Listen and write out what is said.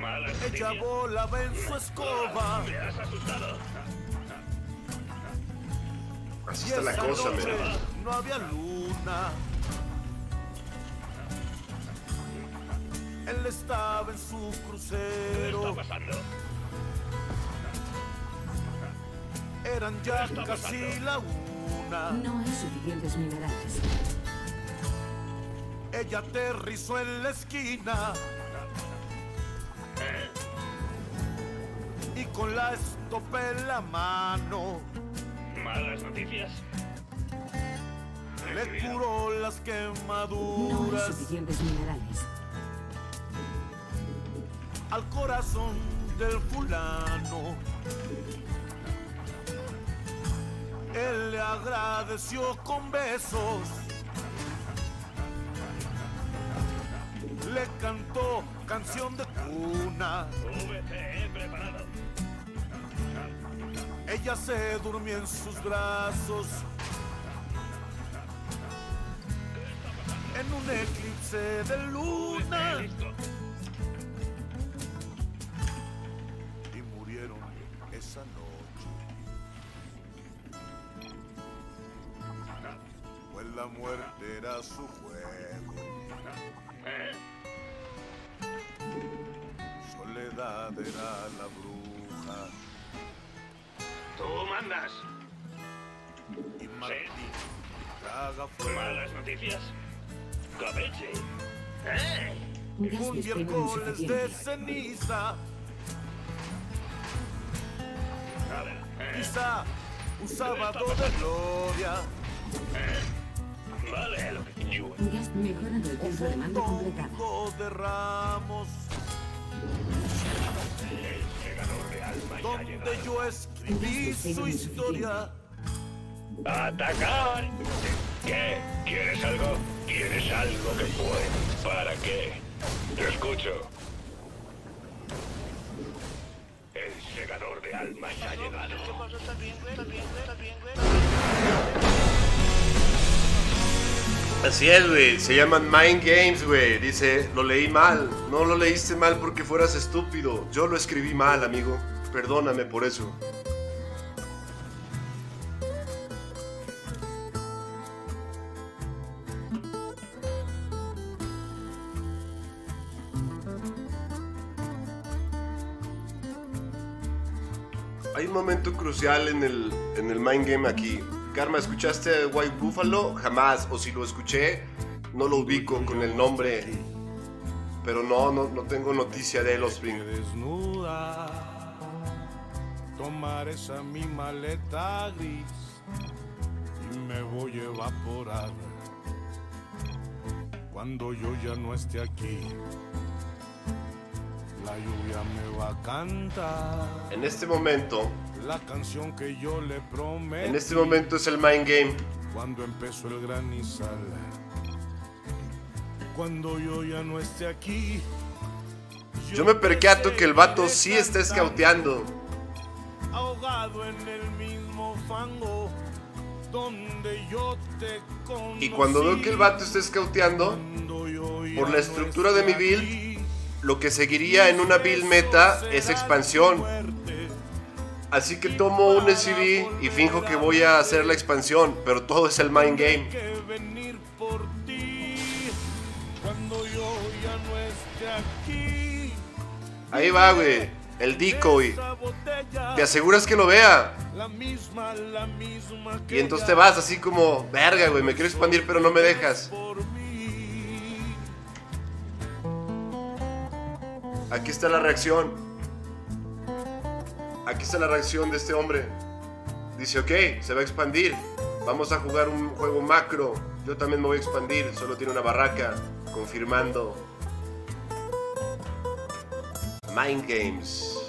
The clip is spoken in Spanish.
Ella volaba en su escoba. Me has asustado. Así Y está la esa cosa, noche mira. no había luna. Él estaba en su ¿Qué crucero. está pasando? Eran ya ¿Qué está casi pasando? la una. No hay suficientes minerales. Ella aterrizó en la esquina y con la estopa en la mano Malas noticias. le curó las No hay quemaduras suficientes minerales. al corazón del fulano. Él le agradeció con besos, le cantó canción de cuna. VCE preparado. Ella se durmió en sus brazos en un eclipse de luna Listo. y murieron esa noche. Pues la muerte era su juego, soledad era la bruja Tú mandas. y Martín traga fuego. Malas noticias. Cabeche. Gas Un disponible miércoles de insuficiente. ceniza, A ver. quizá un sábado de gloria. Vale, lo que yo. Gas mejorando el tiempo de mando completada. Domingo de Ramos, El segador de alma ya ha donde llegado. yo escribí su historia. ¡Atacar! ¿Qué? ¿Quieres algo? ¿Quieres algo que puede? ¿Para qué? Te escucho. El segador de almas ha llegado. Así es, güey. Se llaman Mind Games, güey. Dice, lo leí mal. No lo leíste mal porque fueras estúpido. Yo lo escribí mal, amigo. Perdóname por eso. Hay un momento crucial en el Mind Game aquí. Karma, ¿escuchaste a White Buffalo? Jamás. O si lo escuché, no lo ubico con el nombre. Pero no tengo noticia de los Offspring. Desnuda, tomar esa mi maleta gris y me voy a evaporar cuando yo ya no esté aquí. La lluvia me va a cantar En este momento la canción que yo le prometí. En este momento es el Mind Game. Cuando empezó el granizal, cuando yo ya no esté aquí. Yo me percato que el vato sí está escauteando. Ahogado en el mismo fango donde yo te conocí. Y cuando veo que el vato está escauteando, Cuando yo ya por la no estructura de esté mi build, aquí, lo que seguiría en una build meta es expansión. muerte. Así que tomo un SCV y finjo que voy a hacer la expansión, pero todo es el Mind Game. Que venir por ti cuando yo ya no esté aquí. Ahí va, güey, el decoy. Esa botella, Te aseguras que lo vea. la misma que Y entonces ella te vas así como, verga, güey, me quiero expandir pero no me dejas. por mí. Aquí está la reacción. Aquí está la reacción de este hombre. Dice, ok, se va a expandir. Vamos a jugar un juego macro. Yo también me voy a expandir. Solo tiene una barraca. Confirmando. Mind Games.